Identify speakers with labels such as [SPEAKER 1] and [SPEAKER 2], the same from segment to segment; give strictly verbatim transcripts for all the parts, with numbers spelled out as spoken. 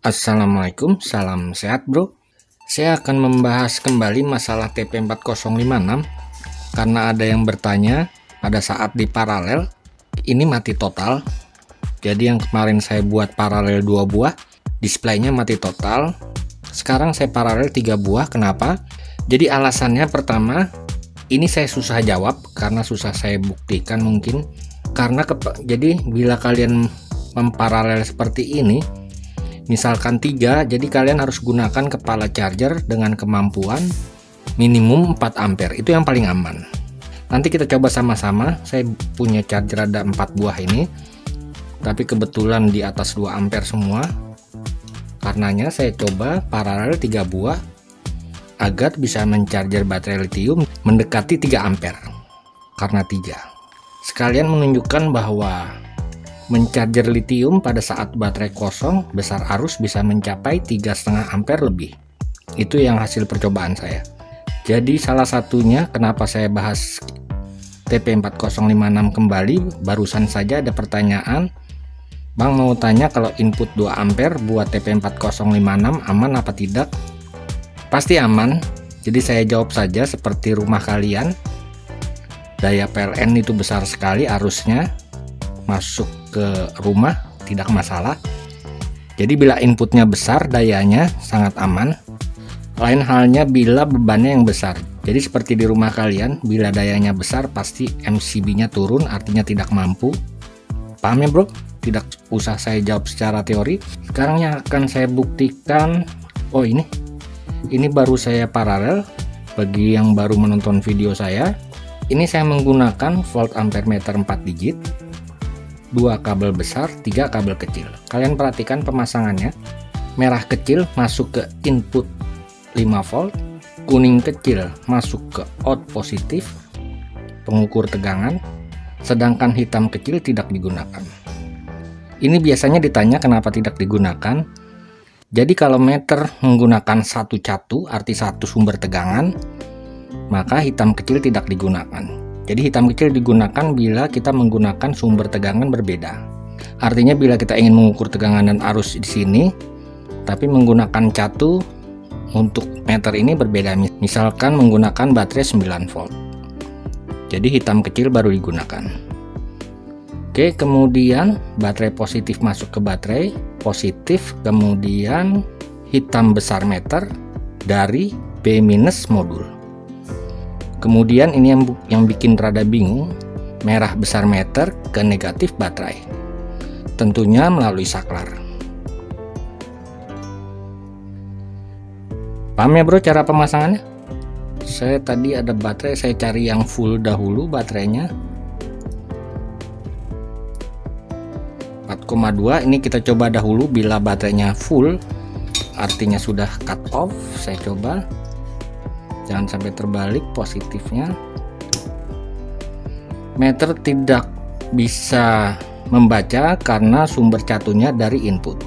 [SPEAKER 1] Assalamualaikum, salam sehat bro. Saya akan membahas kembali masalah T P empat nol lima enam karena ada yang bertanya pada saat di paralel ini mati total. Jadi yang kemarin saya buat paralel dua buah, displaynya mati total. Sekarang saya paralel tiga buah. Kenapa? Jadi alasannya pertama, ini saya susah jawab karena susah saya buktikan mungkin. Karena jadi bila kalian memparalel seperti ini, misalkan tiga, jadi kalian harus gunakan kepala charger dengan kemampuan minimum empat ampere. Itu yang paling aman. Nanti kita coba sama-sama. Saya punya charger ada empat buah ini, tapi kebetulan di atas dua ampere semua. Karenanya saya coba paralel tiga buah agar bisa mencharger baterai lithium mendekati tiga ampere. Karena tiga. Sekalian menunjukkan bahwa mencharger lithium pada saat baterai kosong besar arus bisa mencapai tiga koma lima ampere lebih. Itu yang hasil percobaan saya. Jadi salah satunya kenapa saya bahas T P empat nol lima enam kembali, barusan saja ada pertanyaan, Bang mau tanya kalau input dua ampere buat T P empat nol lima enam aman apa tidak? Pasti aman. Jadi saya jawab saja seperti rumah kalian. Daya P L N itu besar sekali, arusnya masuk ke rumah tidak masalah. Jadi bila inputnya besar, dayanya sangat aman. Lain halnya bila bebannya yang besar. Jadi seperti di rumah kalian, bila dayanya besar pasti M C B nya turun, artinya tidak mampu. Paham ya bro? Tidak usah saya jawab secara teori. Sekarang yang akan saya buktikan, oh ini ini baru saya paralel. Bagi yang baru menonton video saya, ini saya menggunakan volt ampere meter empat digit, dua kabel besar, tiga kabel kecil. Kalian perhatikan pemasangannya. Merah kecil masuk ke input lima volt, kuning kecil masuk ke out positif, pengukur tegangan, sedangkan hitam kecil tidak digunakan. Ini biasanya ditanya kenapa tidak digunakan. Jadi kalau meter menggunakan satu catu, arti satu sumber tegangan, maka hitam kecil tidak digunakan. Jadi hitam kecil digunakan bila kita menggunakan sumber tegangan berbeda. Artinya bila kita ingin mengukur tegangan dan arus di sini, tapi menggunakan catu untuk meter ini berbeda. Misalkan menggunakan baterai sembilan volt. Jadi hitam kecil baru digunakan. Oke, kemudian baterai positif masuk ke baterai positif, kemudian hitam besar meter dari B minus modul. Kemudian ini yang, yang bikin rada bingung, merah besar meter ke negatif baterai, tentunya melalui saklar. Paham ya bro cara pemasangannya? Saya tadi ada baterai, saya cari yang full dahulu baterainya. empat koma dua, ini kita coba dahulu bila baterainya full, artinya sudah cut off. Saya coba. Jangan sampai terbalik positifnya. Meter tidak bisa membaca karena sumber catunya dari input.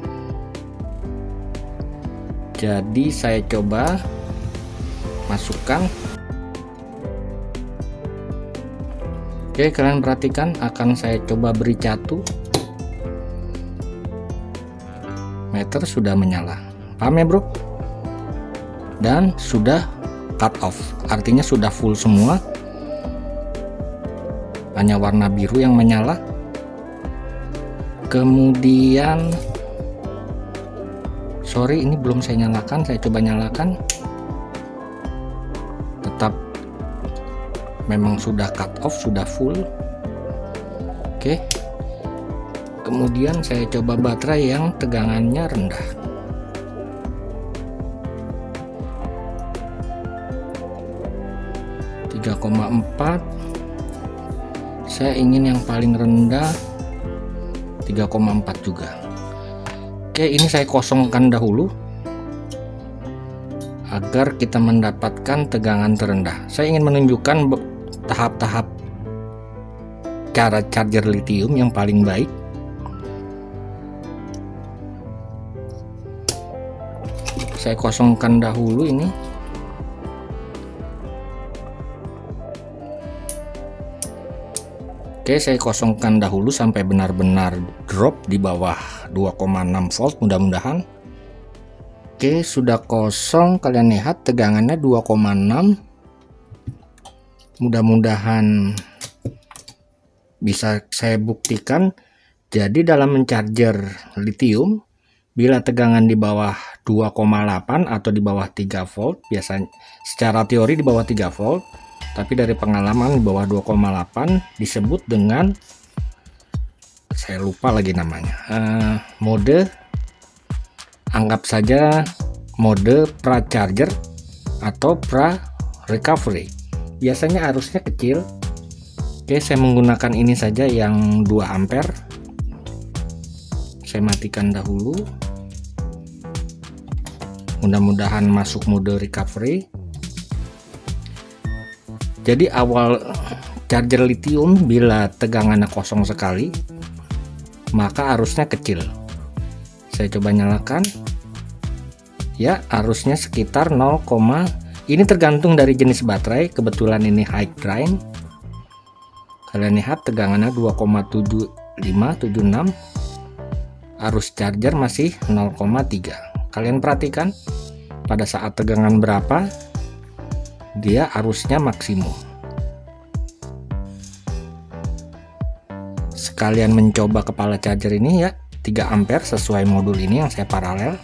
[SPEAKER 1] Jadi saya coba masukkan. Oke, kalian perhatikan, akan saya coba beri catu. Meter sudah menyala. Paham ya bro? Dan sudah cut off, artinya sudah full semua, hanya warna biru yang menyala. Kemudian sorry ini belum saya nyalakan, saya coba nyalakan, tetap memang sudah cut off, sudah full. Oke, kemudian saya coba baterai yang tegangannya rendah. tiga koma empat, saya ingin yang paling rendah tiga koma empat juga. Oke, ini saya kosongkan dahulu agar kita mendapatkan tegangan terendah. Saya ingin menunjukkan tahap-tahap cara charger lithium yang paling baik. Saya kosongkan dahulu ini. Oke, saya kosongkan dahulu sampai benar-benar drop di bawah dua koma enam volt mudah-mudahan. Oke, sudah kosong, kalian lihat tegangannya dua koma enam. Mudah-mudahan bisa saya buktikan. Jadi dalam mencharger lithium, bila tegangan di bawah dua koma delapan atau di bawah tiga volt, biasanya secara teori di bawah tiga volt, tapi dari pengalaman di bawah dua koma delapan disebut dengan, saya lupa lagi namanya, uh, mode, anggap saja mode pra charger atau pra recovery. Biasanya arusnya kecil. Oke, saya menggunakan ini saja yang dua ampere. Saya matikan dahulu. Mudah-mudahan masuk mode recovery. Jadi awal charger lithium bila tegangannya kosong sekali, maka arusnya kecil. Saya coba nyalakan. Ya, arusnya sekitar nol, ini tergantung dari jenis baterai. Kebetulan ini high drain. Kalian lihat tegangannya dua koma tujuh lima tujuh enam. Arus charger masih nol koma tiga. Kalian perhatikan pada saat tegangan berapa dia arusnya maksimum. Sekalian mencoba kepala charger ini ya, tiga ampere sesuai modul ini yang saya paralel.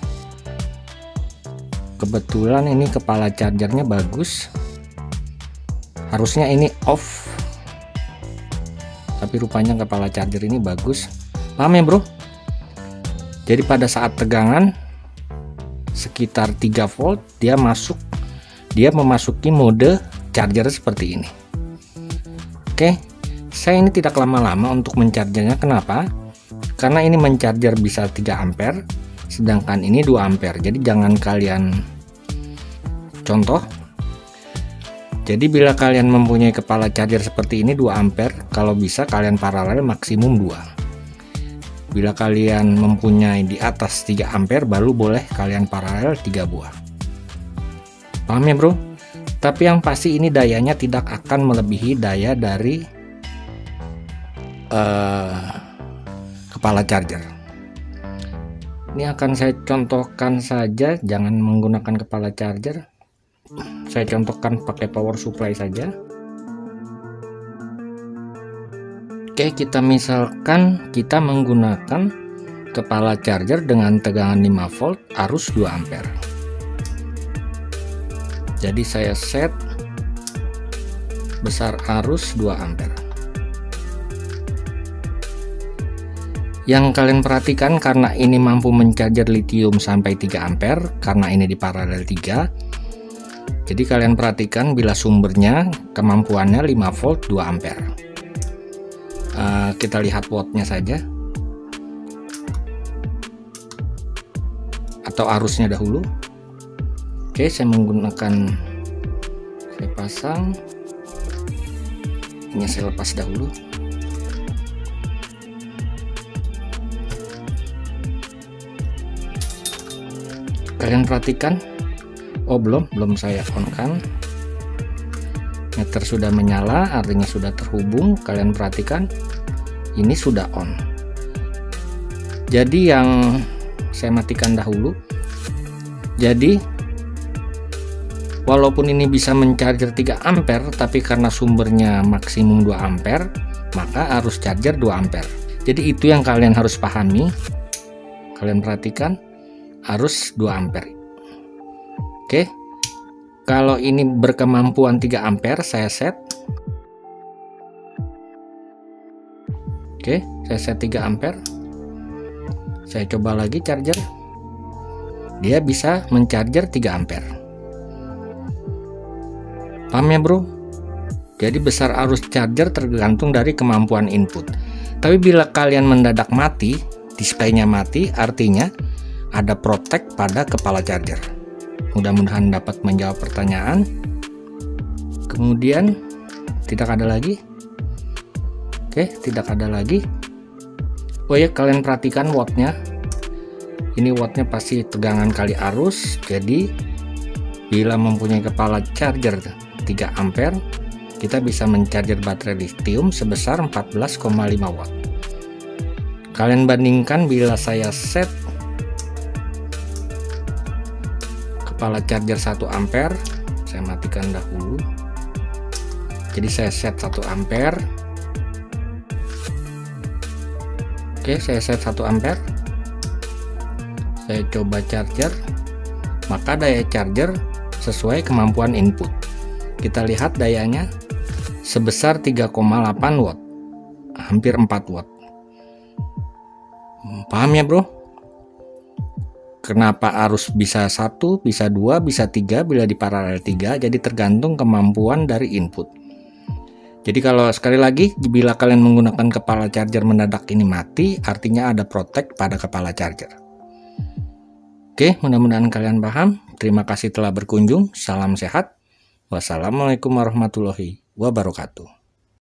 [SPEAKER 1] Kebetulan ini kepala chargernya bagus. Harusnya ini off, tapi rupanya kepala charger ini bagus. Paham ya bro? Jadi pada saat tegangan sekitar tiga volt, dia masuk dia memasuki mode charger seperti ini. Oke, saya ini tidak lama-lama untuk menchargernya. Kenapa? Karena ini mencharger bisa tiga ampere, sedangkan ini dua ampere. Jadi jangan kalian contoh. Jadi bila kalian mempunyai kepala charger seperti ini dua ampere, kalau bisa kalian paralel maksimum dua. Bila kalian mempunyai di atas tiga ampere, baru boleh kalian paralel tiga buah. Paham ya bro? Tapi yang pasti ini dayanya tidak akan melebihi daya dari uh, kepala charger. Ini akan saya contohkan saja, jangan menggunakan kepala charger. Saya contohkan pakai power supply saja. Oke, kita misalkan kita menggunakan kepala charger dengan tegangan lima volt, arus dua ampere. Jadi saya set besar arus dua ampere. Yang kalian perhatikan, karena ini mampu mencharger lithium sampai tiga ampere, karena ini di paralel tiga. Jadi kalian perhatikan bila sumbernya kemampuannya lima volt dua ampere. Uh, kita lihat wattnya saja, atau arusnya dahulu. Oke, saya menggunakan, saya pasang ini, saya lepas dahulu. Kalian perhatikan, oh belum belum saya on kan. Meter sudah menyala, artinya sudah terhubung. Kalian perhatikan, ini sudah on. Jadi yang saya matikan dahulu. Jadi walaupun ini bisa mencharger tiga ampere, tapi karena sumbernya maksimum dua ampere, maka arus charger dua ampere. Jadi itu yang kalian harus pahami. Kalian perhatikan, arus dua ampere. Oke. Kalau ini berkemampuan tiga ampere, saya set. Oke, saya set tiga ampere. Saya coba lagi charger. Dia bisa mencharger tiga ampere. Paham ya bro? Jadi besar arus charger tergantung dari kemampuan input. Tapi bila kalian mendadak mati, displaynya mati, artinya ada protek pada kepala charger. Mudah-mudahan dapat menjawab pertanyaan. Kemudian tidak ada lagi. Oke, tidak ada lagi. Oh ya, kalian perhatikan wattnya. Ini wattnya pasti tegangan kali arus. Jadi bila mempunyai kepala charger tiga ampere, kita bisa mencharger baterai lithium sebesar empat belas koma lima watt. Kalian bandingkan bila saya set kepala charger satu ampere, saya matikan dahulu. Jadi saya set satu ampere. Oke, saya set satu ampere. Saya coba charger, maka daya charger sesuai kemampuan input. Kita lihat dayanya sebesar tiga koma delapan watt, hampir empat watt. Paham ya bro? Kenapa arus bisa satu, bisa dua, bisa tiga bila di paralel tiga? Jadi tergantung kemampuan dari input. Jadi kalau sekali lagi, bila kalian menggunakan kepala charger mendadak ini mati, artinya ada protek pada kepala charger. Oke, mudah-mudahan kalian paham. Terima kasih telah berkunjung. Salam sehat. Wassalamualaikum warahmatullahi wabarakatuh.